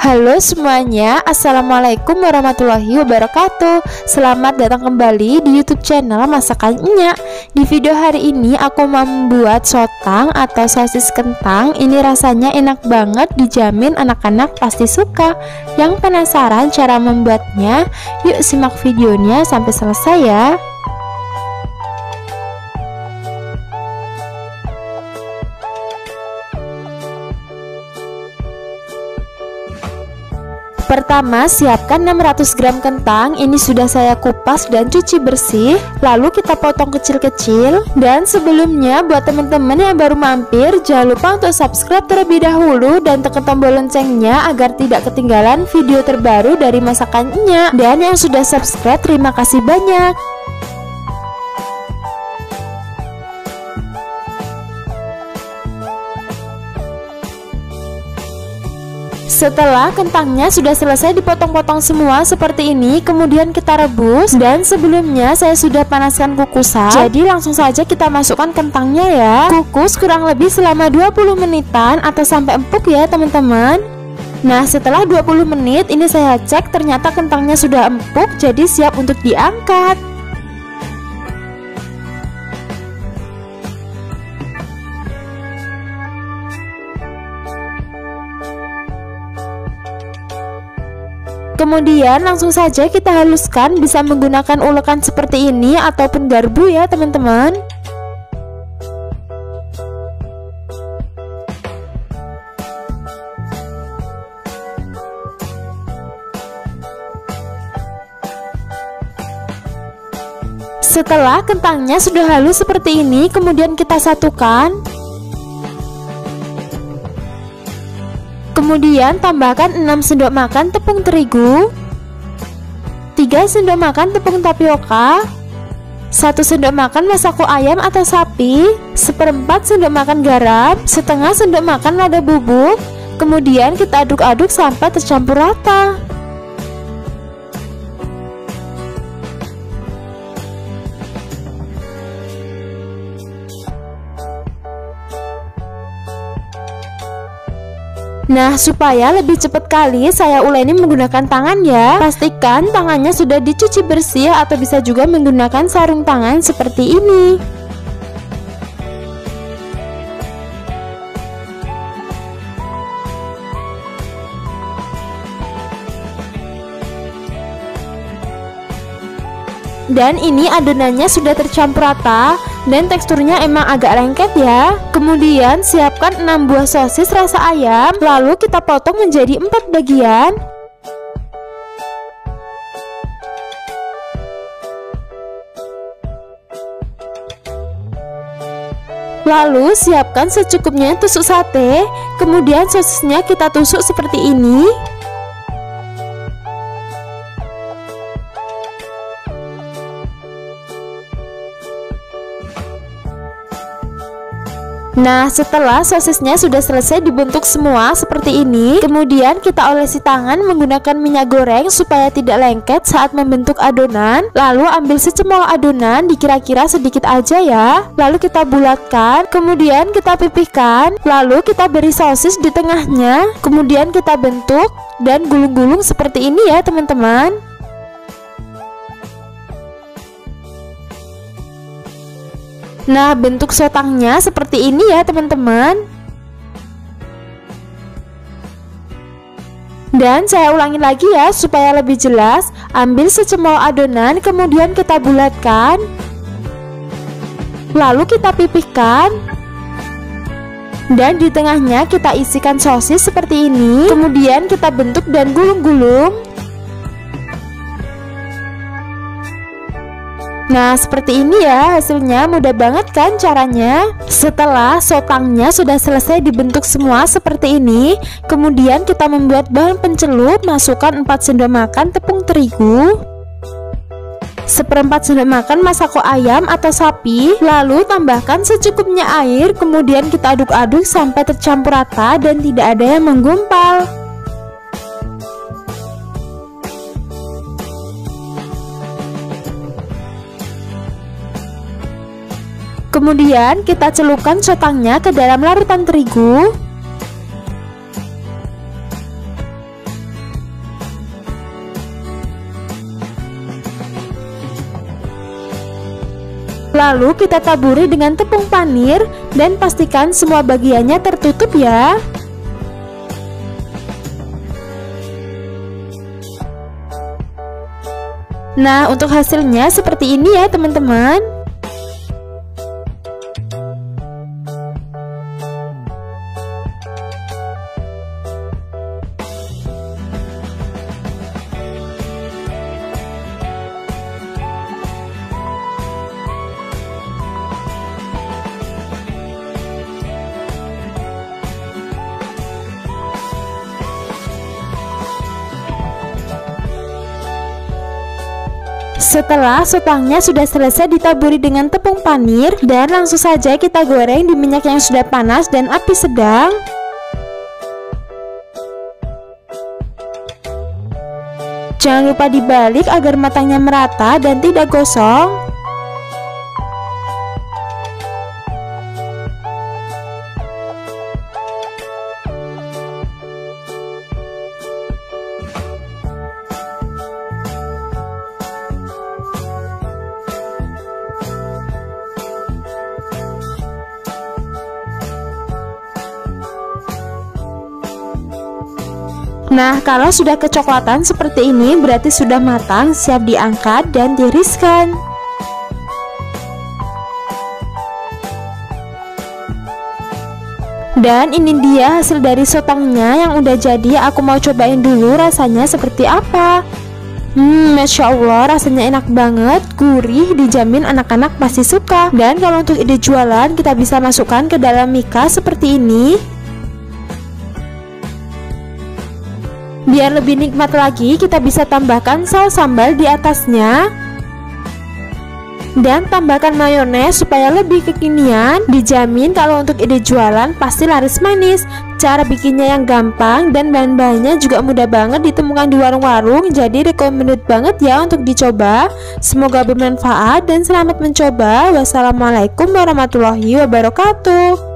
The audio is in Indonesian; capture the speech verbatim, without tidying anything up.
Halo semuanya, Assalamualaikum warahmatullahi wabarakatuh. Selamat datang kembali di YouTube channel Masakan Nyak. Di video hari ini aku membuat sotang atau sosis kentang. Ini rasanya enak banget, dijamin anak-anak pasti suka. Yang penasaran cara membuatnya? Yuk simak videonya sampai selesai ya. Pertama, siapkan enam ratus gram kentang. Ini sudah saya kupas dan cuci bersih. Lalu kita potong kecil-kecil. Dan sebelumnya, buat teman-teman yang baru mampir, jangan lupa untuk subscribe terlebih dahulu dan tekan tombol loncengnya agar tidak ketinggalan video terbaru dari Masakan Nyak. Dan yang sudah subscribe, terima kasih banyak. Setelah kentangnya sudah selesai dipotong-potong semua seperti ini, kemudian kita rebus. Dan sebelumnya saya sudah panaskan kukusan, jadi langsung saja kita masukkan kentangnya ya. Kukus kurang lebih selama dua puluh menitan atau sampai empuk ya teman-teman. Nah, setelah dua puluh menit ini saya cek, ternyata kentangnya sudah empuk, jadi siap untuk diangkat. Kemudian langsung saja kita haluskan, bisa menggunakan ulekan seperti ini ataupun garpu ya teman-teman. Setelah kentangnya sudah halus seperti ini, kemudian kita satukan. Kemudian tambahkan enam sendok makan tepung terigu, tiga sendok makan tepung tapioka, satu sendok makan masako ayam atau sapi, seperempat sendok makan garam, setengah sendok makan lada bubuk. Kemudian kita aduk-aduk sampai tercampur rata. Nah, supaya lebih cepat kali saya uleni menggunakan tangan ya. Pastikan tangannya sudah dicuci bersih atau bisa juga menggunakan sarung tangan seperti ini. Dan ini adonannya sudah tercampur rata dan teksturnya emang agak lengket ya. Kemudian siapkan enam buah sosis rasa ayam, lalu kita potong menjadi empat bagian. Lalu siapkan secukupnya tusuk sate. Kemudian sosisnya kita tusuk seperti ini. Nah, setelah sosisnya sudah selesai dibentuk semua seperti ini, kemudian kita olesi tangan menggunakan minyak goreng supaya tidak lengket saat membentuk adonan. Lalu ambil secemol adonan, dikira-kira sedikit aja ya. Lalu kita bulatkan, kemudian kita pipihkan, lalu kita beri sosis di tengahnya, kemudian kita bentuk dan gulung-gulung seperti ini ya teman-teman. Nah, bentuk sotangnya seperti ini ya teman-teman. Dan saya ulangi lagi ya supaya lebih jelas. Ambil secemol adonan, kemudian kita bulatkan, lalu kita pipihkan, dan di tengahnya kita isikan sosis seperti ini. Kemudian kita bentuk dan gulung-gulung. Nah, seperti ini ya hasilnya, mudah banget kan caranya. Setelah sotangnya sudah selesai dibentuk semua seperti ini, kemudian kita membuat bahan pencelup. Masukkan empat sendok makan tepung terigu, seperempat sendok makan masako ayam atau sapi, lalu tambahkan secukupnya air. Kemudian kita aduk-aduk sampai tercampur rata dan tidak ada yang menggumpal. Kemudian kita celupkan sotangnya ke dalam larutan terigu. Lalu kita taburi dengan tepung panir dan pastikan semua bagiannya tertutup ya. Nah, untuk hasilnya seperti ini ya teman-teman. Setelah sotangnya sudah selesai ditaburi dengan tepung panir, dan langsung saja kita goreng di minyak yang sudah panas dan api sedang. Jangan lupa dibalik agar matangnya merata dan tidak gosong. Nah, kalau sudah kecoklatan seperti ini berarti sudah matang, siap diangkat dan tiriskan. Dan ini dia hasil dari sotangnya yang udah jadi. Aku mau cobain dulu rasanya seperti apa. Hmm, Masya Allah, rasanya enak banget, gurih, dijamin anak-anak pasti suka. Dan kalau untuk ide jualan, kita bisa masukkan ke dalam mika seperti ini. Biar lebih nikmat lagi, kita bisa tambahkan saus sambal di atasnya. Dan tambahkan mayones supaya lebih kekinian. Dijamin kalau untuk ide jualan pasti laris manis. Cara bikinnya yang gampang dan bahan-bahannya juga mudah banget ditemukan di warung-warung. Jadi recommended banget ya untuk dicoba. Semoga bermanfaat dan selamat mencoba. Wassalamualaikum warahmatullahi wabarakatuh.